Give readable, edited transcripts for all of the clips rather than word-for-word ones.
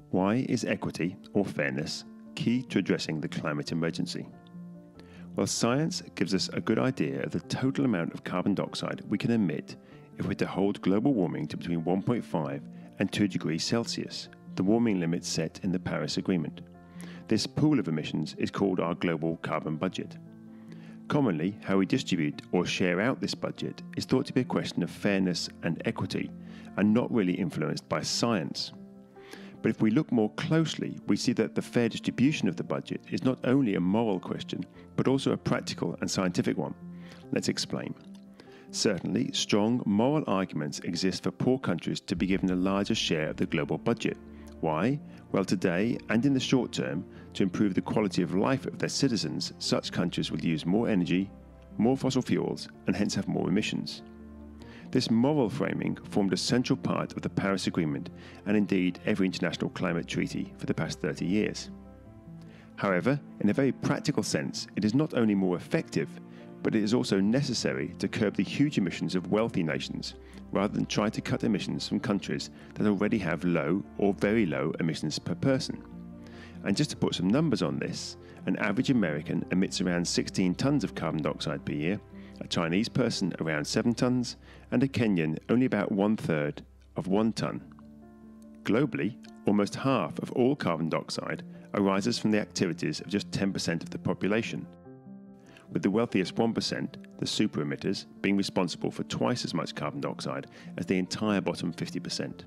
Why is equity, or fairness, key to addressing the climate emergency? Well, science gives us a good idea of the total amount of carbon dioxide we can emit if we're to hold global warming to between 1.5 and 2 degrees Celsius, the warming limit set in the Paris Agreement. This pool of emissions is called our global carbon budget. Commonly, how we distribute or share out this budget is thought to be a question of fairness and equity, and not really influenced by science. But if we look more closely, we see that the fair distribution of the budget is not only a moral question, but also a practical and scientific one. Let's explain. Certainly, strong moral arguments exist for poor countries to be given a larger share of the global budget. Why? Well, today and in the short term, to improve the quality of life of their citizens, such countries will use more energy, more fossil fuels, and hence have more emissions. This moral framing formed a central part of the Paris Agreement and indeed every international climate treaty for the past 30 years. However, in a very practical sense, it is not only more effective, but it is also necessary to curb the huge emissions of wealthy nations, rather than try to cut emissions from countries that already have low or very low emissions per person. And just to put some numbers on this, an average American emits around 16 tonnes of carbon dioxide per year, a Chinese person around 7 tonnes, and a Kenyan only about 1/3 of 1 tonne. Globally, almost half of all carbon dioxide arises from the activities of just 10% of the population, with the wealthiest 1%, the super-emitters, being responsible for twice as much carbon dioxide as the entire bottom 50%.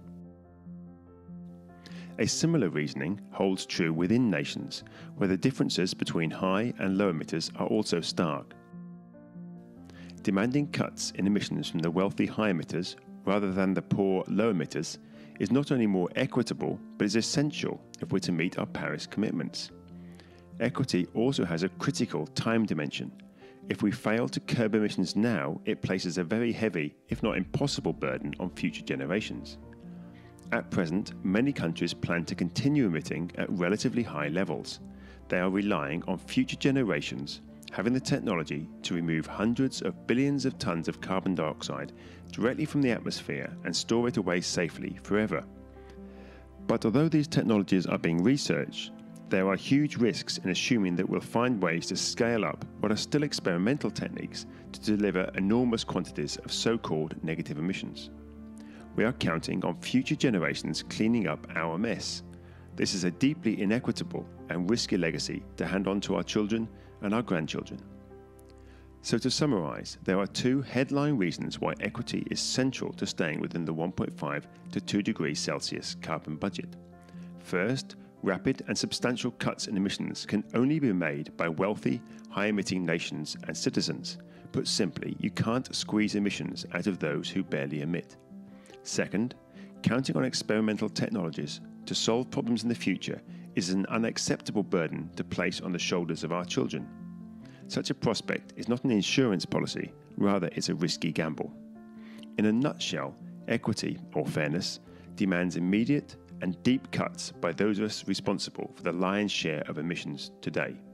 A similar reasoning holds true within nations, where the differences between high and low emitters are also stark. Demanding cuts in emissions from the wealthy high emitters rather than the poor low emitters is not only more equitable, but is essential if we're to meet our Paris commitments. Equity also has a critical time dimension. If we fail to curb emissions now, it places a very heavy, if not impossible, burden on future generations. At present, many countries plan to continue emitting at relatively high levels. They are relying on future generations having the technology to remove hundreds of billions of tons of carbon dioxide directly from the atmosphere and store it away safely forever. But although these technologies are being researched, there are huge risks in assuming that we'll find ways to scale up what are still experimental techniques to deliver enormous quantities of so-called negative emissions. We are counting on future generations cleaning up our mess. This is a deeply inequitable and risky legacy to hand on to our children and our grandchildren. So to summarise, there are 2 headline reasons why equity is central to staying within the 1.5 to 2 degrees Celsius carbon budget. First, rapid and substantial cuts in emissions can only be made by wealthy, high-emitting nations and citizens. Put simply, you can't squeeze emissions out of those who barely emit. Second, counting on experimental technologies to solve problems in the future is an unacceptable burden to place on the shoulders of our children. Such a prospect is not an insurance policy, rather it's a risky gamble. In a nutshell, equity, or fairness, demands immediate and deep cuts by those of us responsible for the lion's share of emissions today.